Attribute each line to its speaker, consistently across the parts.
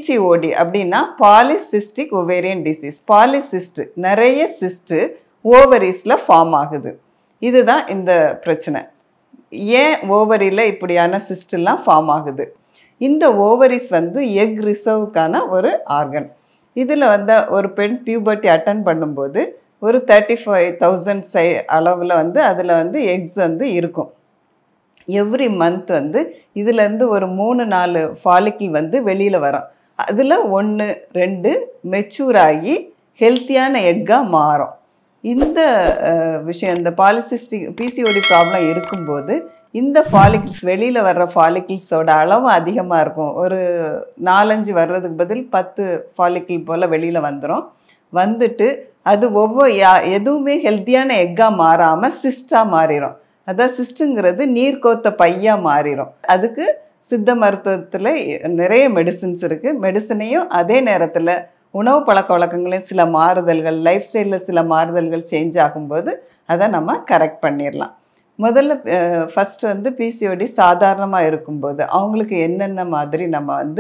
Speaker 1: PCOD அப்படின்னா polycystic ovarian disease. Polycyst நிறைய cyst ஓவரிஸில் ஃபார்ம் ஆகுது. இதுதான் இந்த பிரச்சனை. ஏன் ஓவரியில் இப்படியான சிஸ்டெல்லாம் ஃபார்ம் ஆகுது? இந்த ஓவரிஸ் வந்து எக் ரிசர்வுக்கான ஒரு ஆர்கன். இதில் வந்து ஒரு பெண் பியூபர்ட்டி அட்டன் பண்ணும்போது ஒரு 35,000 அளவில் வந்து அதில் வந்து எக்ஸ் வந்து இருக்கும். எவ்ரி மந்த் வந்து இதுலேருந்து ஒரு 3-4 ஃபாலிக்கிள் வந்து வெளியில் வரும். அதில் 1-2 மெச்சூர் ஆகி ஹெல்த்தியான எக்காக மாறும். இந்த விஷயம், இந்த பாலிசிஸ்டிக் பிசிஓடி ப்ராப்ளம் இருக்கும்போது இந்த ஃபாலிக்கிள்ஸ் வெளியில் வர்ற ஃபாலிக்கிள்ஸோட அளவு அதிகமாக இருக்கும். ஒரு 4-5 வர்றதுக்கு பதில் 10 ஃபாலிக்கிள் போல் வெளியில் வந்துடும். வந்துட்டு அது எதுவுமே ஹெல்த்தியான எக்காக மாறாமல் சிஸ்டாக மாறிடும். அதான் சிஸ்ட்டுங்கிறது நீர்க்கோத்த பையாக மாறிடும். அதுக்கு சித்த மருத்துவத்தில் நிறைய மெடிசின்ஸ் இருக்குது. மெடிசனையும் அதே நேரத்தில் உணவு பழக்க வழக்கங்களையும் சில மாறுதல்கள், லைஃப் ஸ்டைலில் சில மாறுதல்கள் சேஞ்ச் ஆகும்போது அதை நம்ம கரெக்ட் பண்ணிடலாம். முதல்ல ஃபஸ்ட்டு வந்து பிசிஓடி சாதாரணமாக இருக்கும்போது அவங்களுக்கு என்னென்ன மாதிரி நம்ம வந்து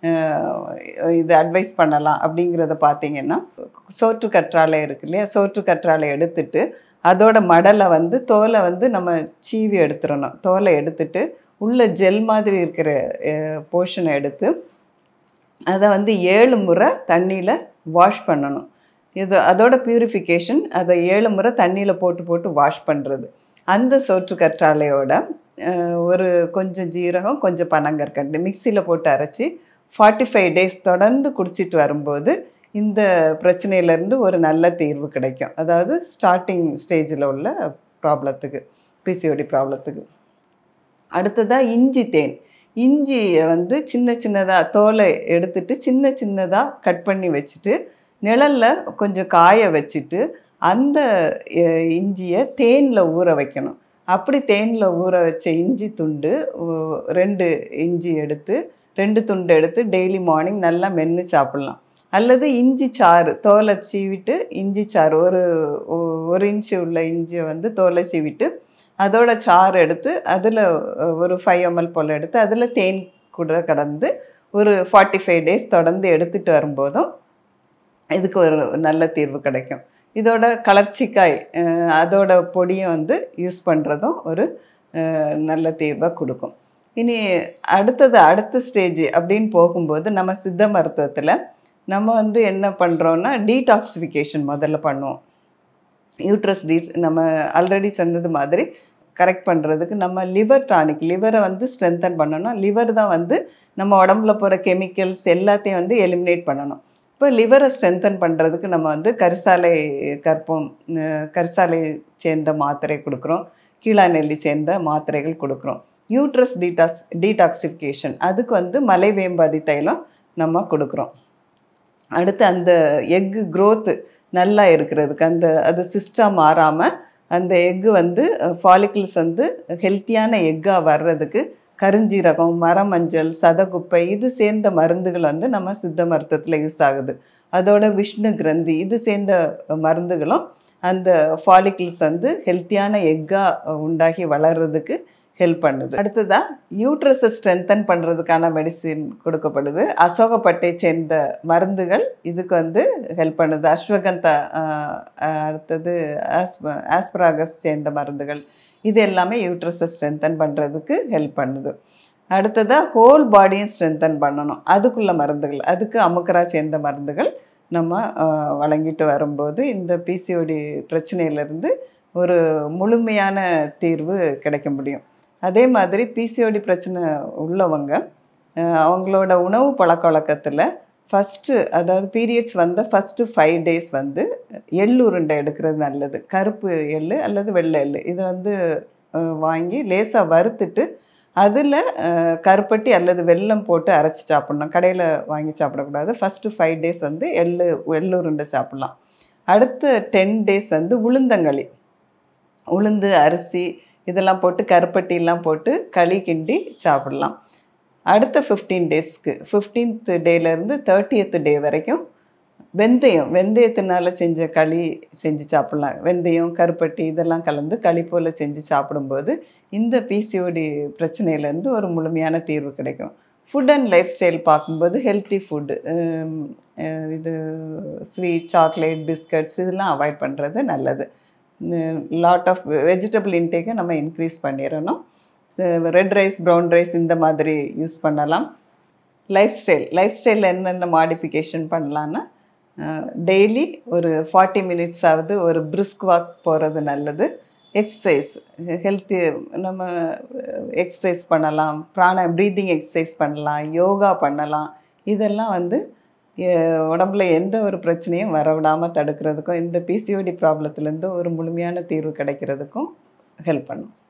Speaker 1: இது அட்வைஸ் பண்ணலாம் அப்படிங்கிறத பார்த்தீங்கன்னா, சோற்று கற்றாழை இருக்கு இல்லையா, சோற்று கற்றாழை எடுத்துட்டு அதோட மடலை வந்து தோலை வந்து நம்ம சீவி எடுத்துடணும். தோலை எடுத்துட்டு உள்ள ஜெல் மாதிரி இருக்கிற போர்ஷனை எடுத்து அதை வந்து 7 முறை தண்ணியில் வாஷ் பண்ணணும். இது அதோட பியூரிஃபிகேஷன். அதை 7 முறை தண்ணியில் போட்டு வாஷ் பண்ணுறது. அந்த சோற்று கற்றாழையோட ஒரு கொஞ்சம் ஜீரகம், கொஞ்சம் பனங்கற்கண்டு மிக்சியில் போட்டு அரைச்சி 45 டேஸ் தொடர்ந்து குடிச்சிட்டு வரும்போது இந்த பிரச்சனையிலேருந்து ஒரு நல்ல தீர்வு கிடைக்கும். அதாவது ஸ்டார்டிங் ஸ்டேஜில் உள்ள ப்ராப்ளத்துக்கு, பிசிஓடி ப்ராப்ளத்துக்கு. அடுத்ததாக இஞ்சி தேன். இஞ்சியை வந்து சின்னதாக தோலை எடுத்துட்டு சின்னதாக கட் பண்ணி வச்சுட்டு நிழலில் கொஞ்சம் காய வச்சுட்டு அந்த இஞ்சியை தேனில் ஊற வைக்கணும். அப்படி தேனில் ஊற வச்ச இஞ்சி துண்டு 2 இஞ்சி எடுத்து 2 துண்டு எடுத்து டெய்லி மார்னிங் நல்லா மென்று சாப்பிட்லாம். அல்லது இஞ்சி சாறு தோலை சீவிட்டு இஞ்சி சாறு ஒரு இன்ச்சு உள்ள இஞ்சியை வந்து தோலை சீவிட்டு அதோட சாறு எடுத்து அதில் ஒரு 5 ml போல் எடுத்து அதில் தேன் கூட கலந்து ஒரு 45 டேஸ் தொடர்ந்து எடுத்துகிட்டு வரும்போதும் இதுக்கு ஒரு நல்ல தீர்வு கிடைக்கும். இதோட கலர்ச்சிக்காய் அதோட பொடியும் வந்து யூஸ் பண்ணுறதும் ஒரு நல்ல தீர்வை கொடுக்கும். இனி அடுத்த ஸ்டேஜ் அப்படின்னு போகும்போது நம்ம சித்த மருத்துவத்தில் நம்ம வந்து என்ன பண்ணுறோன்னா டீடாக்சிஃபிகேஷன் முதல்ல பண்ணுவோம். யூட்ரஸ் நம்ம ஆல்ரெடி சொன்னது மாதிரி கரெக்ட் பண்ணுறதுக்கு நம்ம லிவர் டானிக், லிவரை வந்து ஸ்ட்ரென்தன் பண்ணணும். லிவர் தான் வந்து நம்ம உடம்புல போகிற கெமிக்கல்ஸ் எல்லாத்தையும் வந்து எலிமினேட் பண்ணணும். இப்போ லிவரை ஸ்ட்ரென்தன் பண்ணுறதுக்கு நம்ம வந்து கரிசாலை சேர்ந்த மாத்திரை கொடுக்குறோம். கீழாநெல்லி சேர்ந்த மாத்திரைகள் கொடுக்குறோம். யூட்ரஸ் டீடாக்சிஃபிகேஷன் அதுக்கு வந்து மலைவேம்பாதி தைலம் நம்ம கொடுக்குறோம். அடுத்து அந்த எக்கு க்ரோத்து நல்லா இருக்கிறதுக்கு அது சிஸ்டாக மாறாமல் அந்த எக்கு வந்து ஃபாலிக்கிள்ஸ் வந்து ஹெல்த்தியான எக்காக வர்றதுக்கு கருஞ்சீரகம், மரமஞ்சள், சதகுப்பை இது சேர்ந்த மருந்துகள் வந்து நம்ம சித்த மருத்துவத்தில் யூஸ் ஆகுது. அதோட விஷ்ணு கிரந்தி இது சேர்ந்த மருந்துகளும் அந்த ஃபாலிக்கிள்ஸ் வந்து ஹெல்த்தியான எக்காக உண்டாகி வளர்கிறதுக்கு ஹெல்ப் பண்ணுது. அடுத்ததாக யூட்ரஸை ஸ்ட்ரென்தன் பண்ணுறதுக்கான மெடிசின் கொடுக்கப்படுது. அசோகப்பட்டை சேர்ந்த மருந்துகள் இதுக்கு வந்து ஹெல்ப் பண்ணுது. அஸ்வகந்தா, அடுத்தது ஆஸ்பராகஸ் சேர்ந்த மருந்துகள் இது எல்லாமே யூட்ரஸை ஸ்ட்ரென்தன் பண்ணுறதுக்கு ஹெல்ப் பண்ணுது. அடுத்ததாக ஹோல் பாடியும் ஸ்ட்ரென்தன் பண்ணணும். அதுக்குள்ள மருந்துகள், அதுக்கு அமுக்கரா சேர்ந்த மருந்துகள் நம்ம வழங்கிட்டு வரும்போது இந்த பிசிஓடி பிரச்சனையிலேருந்து ஒரு முழுமையான தீர்வு கிடைக்க முடியும். அதே மாதிரி பிசிஓடி பிரச்சனை உள்ளவங்க அவங்களோட உணவு பழக்க வழக்கத்தில் ஃபஸ்ட்டு, அதாவது பீரியட்ஸ் வந்த ஃபஸ்ட்டு 5 டேஸ் வந்து எள்ளு உருண்டை எடுக்கிறது நல்லது. கருப்பு எள்ளு அல்லது வெள்ளை எள்ளு இதை வந்து வாங்கி லேசாக வறுத்துட்டு அதில் கருப்பட்டி அல்லது வெல்லம் போட்டு அரைச்சி சாப்பிட்ணும். கடையில் வாங்கி சாப்பிடக்கூடாது. ஃபஸ்ட்டு 5 டேஸ் வந்து எள்ளு உருண்டை சாப்பிட்லாம். அடுத்த 10 டேஸ் வந்து உளுந்தங்களி, உளுந்து, அரிசி இதெல்லாம் போட்டு கருப்பட்டிலாம் போட்டு களி கிண்டி சாப்பிடலாம். அடுத்த 15 டேஸ்க்கு 15th டேலேருந்து 30th டே வரைக்கும் வெந்தயத்தினால் செஞ்ச களி செஞ்சு சாப்பிட்லாம். வெந்தயம், கருப்பட்டி இதெல்லாம் கலந்து களி போல் செஞ்சு சாப்பிடும்போது இந்த பிசிஓடி பிரச்சனையிலேருந்து ஒரு முழுமையான தீர்வு கிடைக்கும். ஃபுட் அண்ட் லைஃப் ஸ்டைல் பார்க்கும்போது ஹெல்த்தி ஃபுட்டு, இது ஸ்வீட், சாக்லேட், பிஸ்கட்ஸ் இதெல்லாம் அவாய்ட் பண்ணுறது நல்லது. லாட் ஆஃப் வெஜிடபிள் இன்டேக்கை நம்ம இன்க்ரீஸ் பண்ணிடணும். ரெட் ரைஸ், ப்ரௌன் ரைஸ் இந்த மாதிரி யூஸ் பண்ணலாம். லைஃப் ஸ்டைலில் என்னென்ன மாடிஃபிகேஷன் பண்ணலான்னா, டெய்லி ஒரு 40 மினிட்ஸாவது ஒரு பிரிஸ்க் வாக் போகிறது நல்லது. எக்ஸசைஸ், ஹெல்த்தி நம்ம எக்ஸசைஸ் பண்ணலாம், ப்ரீதிங் எக்ஸசைஸ் பண்ணலாம், யோகா பண்ணலாம். இதெல்லாம் வந்து உடம்புல எந்த ஒரு பிரச்சனையும் வரவிடாமல் தடுக்கிறதுக்கும், இந்த பிசிஓடி ப்ராப்ளத்துலேருந்து ஒரு முழுமையான தீர்வு கிடைக்கிறதுக்கும் ஹெல்ப் பண்ணும்.